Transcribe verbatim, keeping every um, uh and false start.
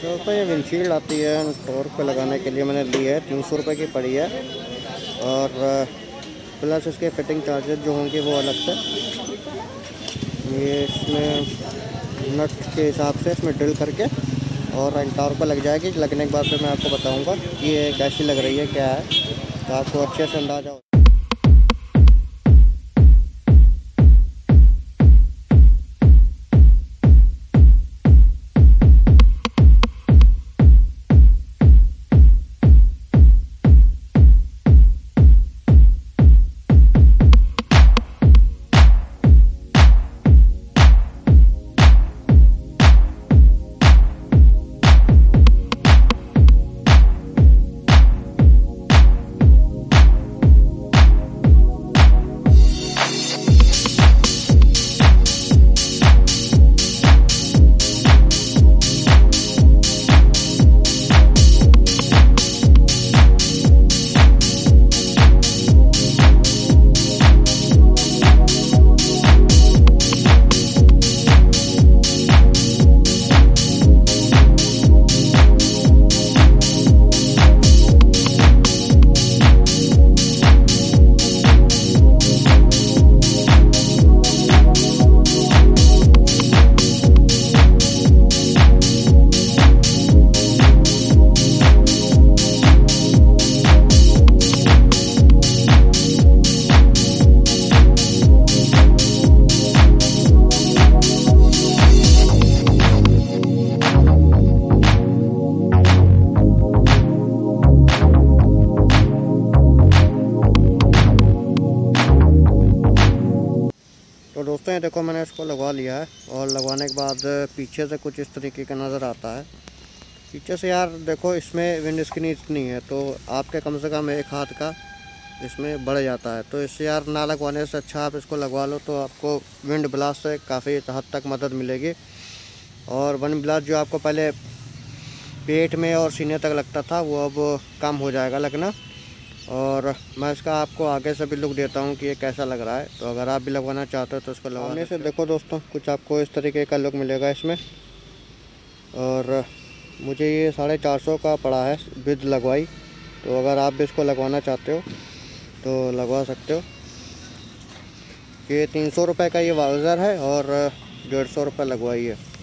दोस्तों ये विंडशील्ड आती है टॉर्क पे लगाने के लिए, मैंने ली है, तीन सौ रुपये की पड़ी है। और प्लस इसके फिटिंग चार्जेस जो होंगे वो अलग से। ये इसमें नट के हिसाब से इसमें ड्रिल करके और टॉर्क पे लग जाएगी। लगने के बाद फिर मैं आपको बताऊंगा कि ये कैसी लग रही है, क्या है, तो आपको अच्छे से अंदाज़ा हो। तो दोस्तों ये देखो मैंने इसको लगवा लिया है, और लगवाने के बाद पीछे से कुछ इस तरीके का नज़र आता है। पीछे से यार देखो इसमें विंड स्क्रीन इतनी है तो आपके कम से कम एक हाथ का इसमें बढ़ जाता है। तो इससे यार ना लगवाने से अच्छा आप इसको लगवा लो, तो आपको विंड ब्लास्ट से काफ़ी हद तक मदद मिलेगी। और विंड ब्लास्ट जो आपको पहले पेट में और सीने तक लगता था वो अब कम हो जाएगा लगना। और मैं इसका आपको आगे से भी लुक देता हूँ कि ये कैसा लग रहा है। तो अगर आप भी लगवाना चाहते हो तो इसको लगवाने से देखो दोस्तों कुछ आपको इस तरीके का लुक मिलेगा इसमें। और मुझे ये साढ़े चार सौ का पड़ा है विद लगवाई। तो अगर आप भी इसको लगवाना चाहते हो तो लगवा सकते हो। ये तीन सौ रुपये का ये वाउचर है और डेढ़ सौ रुपये लगवाई है।